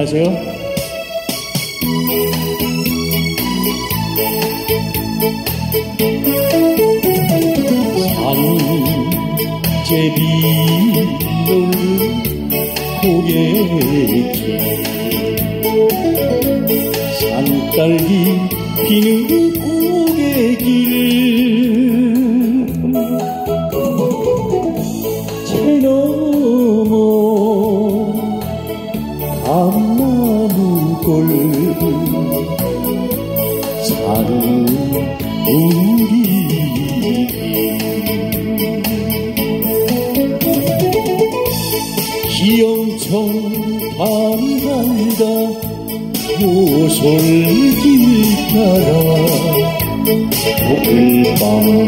준비하세요. 산제비 고갯길 산딸기 피는 고갯길 제 넘어 감나무골 사는 우리 기영청 밤이 간다 요솔길 따라 오늘밤도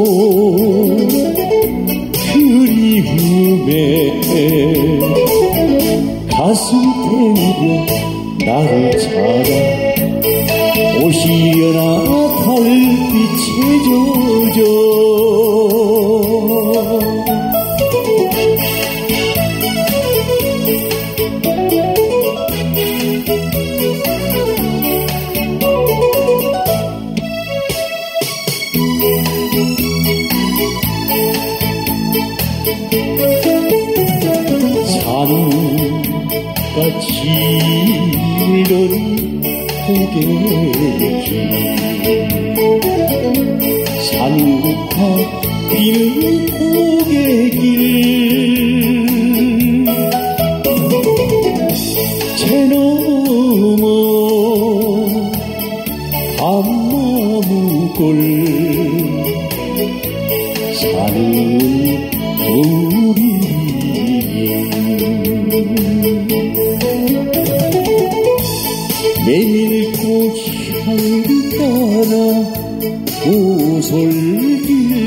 그리움에 가슴 태우며 나를 찾아 오시려나 달빛에 젖어 산같이 울던 고갯길 산국화 피는 고갯길 제 넘어 감나무골 사는 우리 메밀꽃 향기 따라 오솔길